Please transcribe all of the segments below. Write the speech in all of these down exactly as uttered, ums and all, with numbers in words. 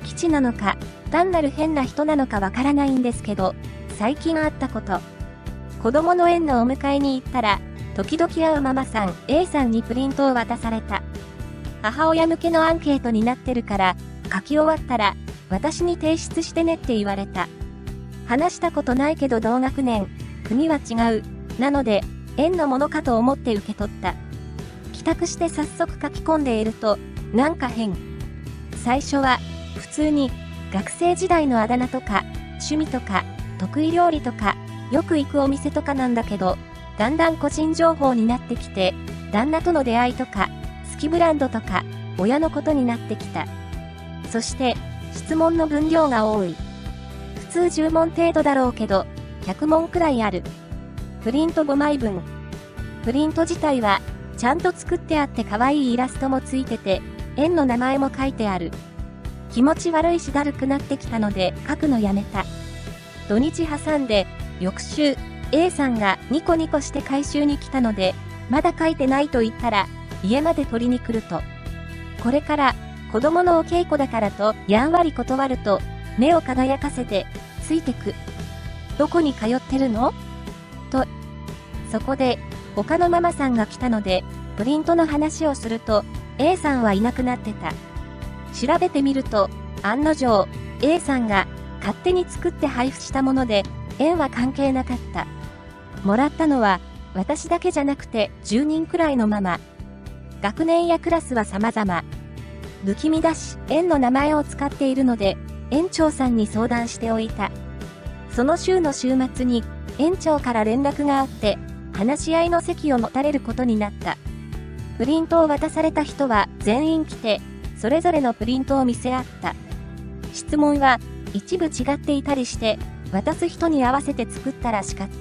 基地なのか、単なる変な人なのかわからないんですけど、最近あったこと。子供の園のお迎えに行ったら、時々会うママさん A さんにプリントを渡された。母親向けのアンケートになってるから、書き終わったら、私に提出してねって言われた。話したことないけど同学年、国は違う。なので、園のものかと思って受け取った。帰宅して早速書き込んでいると、なんか変。最初は、普通に、学生時代のあだ名とか、趣味とか、得意料理とか、よく行くお店とかなんだけど、だんだん個人情報になってきて、旦那との出会いとか、好きブランドとか、親のことになってきた。そして、質問の分量が多い。普通じゅう問程度だろうけど、ひゃく問くらいある。プリントごまいぶん。プリント自体は、ちゃんと作ってあって可愛いイラストもついてて、園の名前も書いてある。気持ち悪いしだるくなってきたので書くのやめた。土日挟んで、翌週、A さんがニコニコして回収に来たので、まだ書いてないと言ったら、家まで取りに来ると。これから、子供のお稽古だからと、やんわり断ると、目を輝かせて、ついてく。どこに通ってるの？と。そこで、他のママさんが来たので、プリントの話をすると、A さんはいなくなってた。調べてみると、案の定、A さんが勝手に作って配布したもので、園は関係なかった。もらったのは、私だけじゃなくてじゅうにんくらいのママ。学年やクラスは様々。不気味だし、園の名前を使っているので、園長さんに相談しておいた。その週の週末に、園長から連絡があって、話し合いの席を持たれることになった。プリントを渡された人は全員来て、それぞれのプリントを見せ合った。質問は一部違っていたりして、渡す人に合わせて作ったらしかった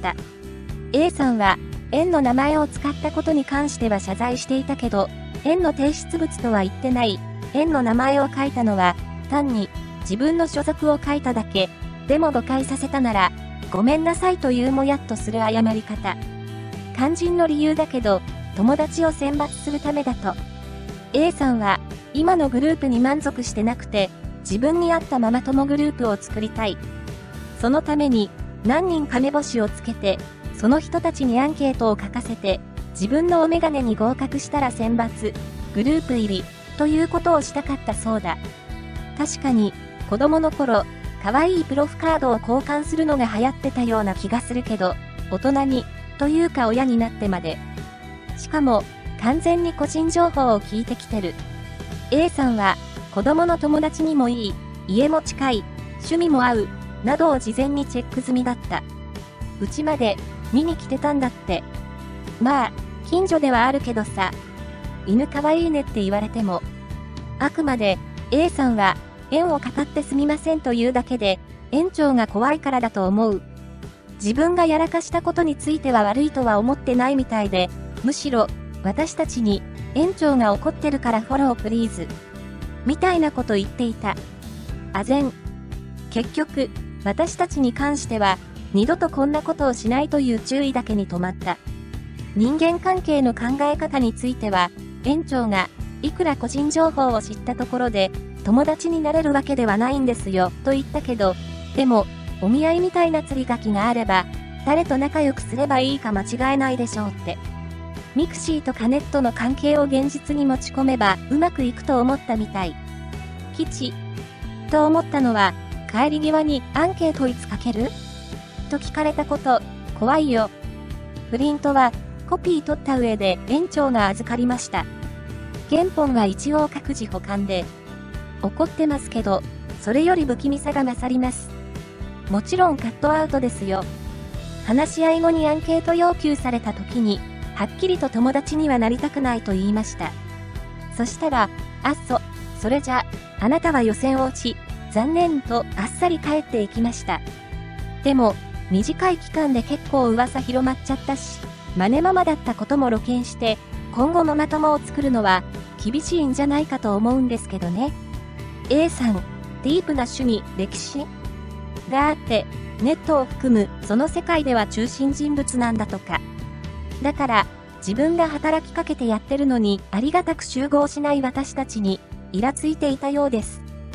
。A さんは、園の名前を使ったことに関しては謝罪していたけど、園の提出物とは言ってない、園の名前を書いたのは、単に自分の所属を書いただけ、でも誤解させたなら、ごめんなさいというもやっとする謝り方。肝心の理由だけど、友達を選抜するためだと。A さんは、今のグループに満足してなくて、自分に合ったママ友グループを作りたい。そのために、何人か目星をつけて、その人たちにアンケートを書かせて、自分のお眼鏡に合格したら選抜、グループ入り、ということをしたかったそうだ。確かに、子供の頃、可愛いプロフカードを交換するのが流行ってたような気がするけど、大人に、というか親になってまで。しかも、完全に個人情報を聞いてきてる。A さんは、子供の友達にもいい、家も近い、趣味も合う、などを事前にチェック済みだった。うちまで、見に来てたんだって。まあ、近所ではあるけどさ。犬かわいいねって言われても。あくまで、A さんは、園を語ってすみませんというだけで、園長が怖いからだと思う。自分がやらかしたことについては悪いとは思ってないみたいで、むしろ、私たちに、園長が怒ってるからフォロープリーズ。みたいなこと言っていた。あぜん。結局、私たちに関しては、二度とこんなことをしないという注意だけに止まった。人間関係の考え方については、園長が、いくら個人情報を知ったところで、友達になれるわけではないんですよ、と言ったけど、でも、お見合いみたいな釣り書きがあれば、誰と仲良くすればいいか間違えないでしょうって。ミクシーとカネットの関係を現実に持ち込めばうまくいくと思ったみたい。吉。と思ったのは、帰り際にアンケートいつ書ける？と聞かれたこと、怖いよ。プリントはコピー取った上で園長が預かりました。原本は一応各自保管で。怒ってますけど、それより不気味さが勝ります。もちろんカットアウトですよ。話し合い後にアンケート要求された時に、はっきりと友達にはなりたくないと言いました。そしたら、あっそ、それじゃ、あなたは予選落ち、残念とあっさり帰っていきました。でも、短い期間で結構噂広まっちゃったし、マネママだったことも露見して、今後ママ友を作るのは、厳しいんじゃないかと思うんですけどね。A さん、ディープな趣味、歴史があって、ネットを含むその世界では中心人物なんだとか。だから、自分が働きかけてやってるのにありがたく集合しない私たちに、イラついていたようです。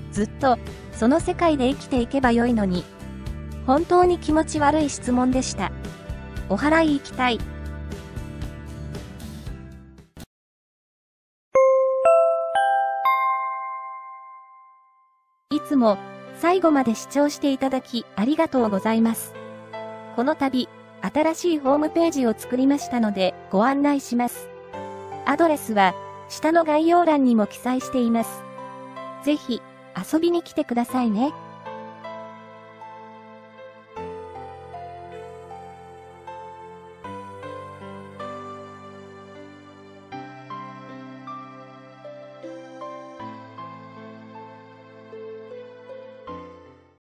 ずっと、その世界で生きていけばよいのに。本当に気持ち悪い質問でした。お祓い行きたい。いつも、最後まで視聴していただき、ありがとうございます。この度、新しいホームページを作りましたので、ご案内します。アドレスは、下の概要欄にも記載しています。ぜひ、遊びに来てくださいね。